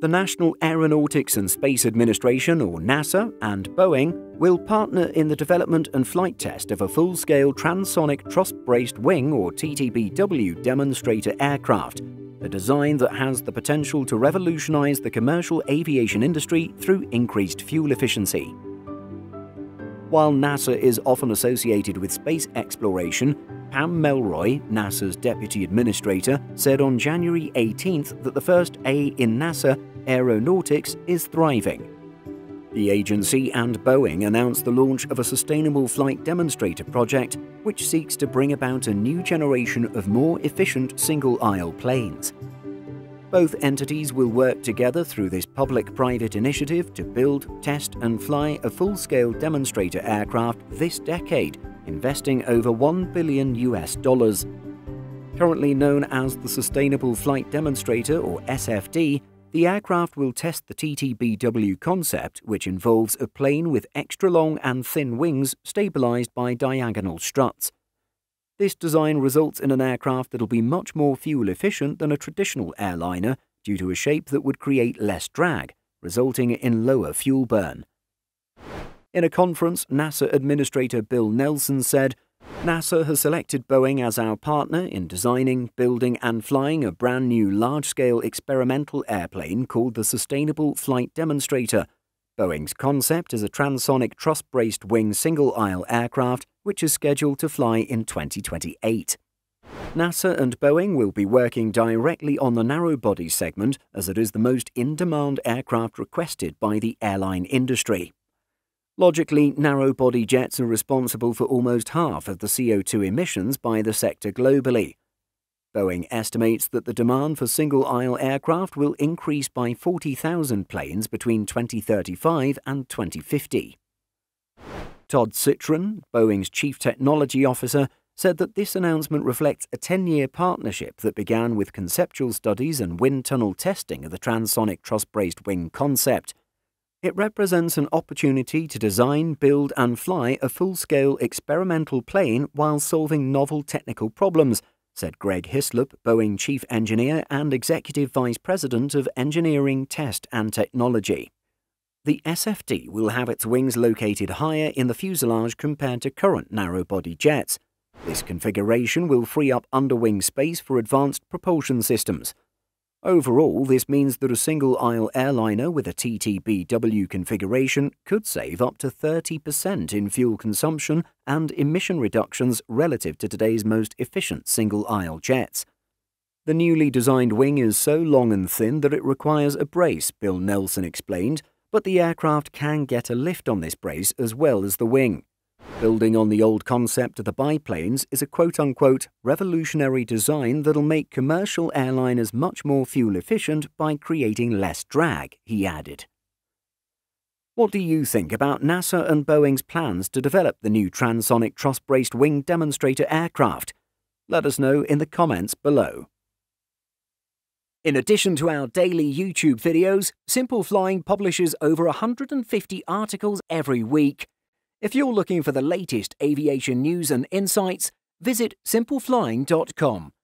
The National Aeronautics and Space Administration, or NASA, and Boeing will partner in the development and flight test of a full-scale Transonic Truss-Braced Wing, or TTBW, demonstrator aircraft, a design that has the potential to revolutionize the commercial aviation industry through increased fuel efficiency. While NASA is often associated with space exploration, Pam Melroy, NASA's deputy administrator, said on January 18th that the first A in NASA, Aeronautics, is thriving. The agency and Boeing announced the launch of a sustainable flight demonstrator project, which seeks to bring about a new generation of more efficient single-aisle planes. Both entities will work together through this public-private initiative to build, test and fly a full-scale demonstrator aircraft this decade, investing over $1 billion. Currently known as the Sustainable Flight Demonstrator, or SFD, the aircraft will test the TTBW concept, which involves a plane with extra-long and thin wings stabilized by diagonal struts. This design results in an aircraft that'll be much more fuel efficient than a traditional airliner due to a shape that would create less drag, resulting in lower fuel burn. In a conference, NASA Administrator Bill Nelson said, "NASA has selected Boeing as our partner in designing, building and flying a brand new large-scale experimental airplane called the Sustainable Flight Demonstrator. Boeing's concept is a Transonic Truss-Braced Wing single-aisle aircraft which is scheduled to fly in 2028. NASA and Boeing will be working directly on the narrow-body segment as it is the most in-demand aircraft requested by the airline industry. Logically, narrow-body jets are responsible for almost half of the CO2 emissions by the sector globally. Boeing estimates that the demand for single-aisle aircraft will increase by 40,000 planes between 2035 and 2050. Todd Citron, Boeing's chief technology officer, said that this announcement reflects a 10-year partnership that began with conceptual studies and wind tunnel testing of the Transonic Truss-Braced Wing concept. It represents an opportunity to design, build and fly a full-scale experimental plane while solving novel technical problems, said Greg Hislop, Boeing chief engineer and executive vice president of engineering, test and technology. The SFD will have its wings located higher in the fuselage compared to current narrow-body jets. This configuration will free up underwing space for advanced propulsion systems. Overall, this means that a single-aisle airliner with a TTBW configuration could save up to 30% in fuel consumption and emission reductions relative to today's most efficient single-aisle jets. The newly designed wing is so long and thin that it requires a brace, Bill Nelson explained, but the aircraft can get a lift on this brace as well as the wing. Building on the old concept of the biplanes is a quote-unquote revolutionary design that'll make commercial airliners much more fuel efficient by creating less drag, he added. What do you think about NASA and Boeing's plans to develop the new Transonic Truss-Braced Wing demonstrator aircraft? Let us know in the comments below. In addition to our daily YouTube videos, Simple Flying publishes over 150 articles every week. If you're looking for the latest aviation news and insights, visit simpleflying.com.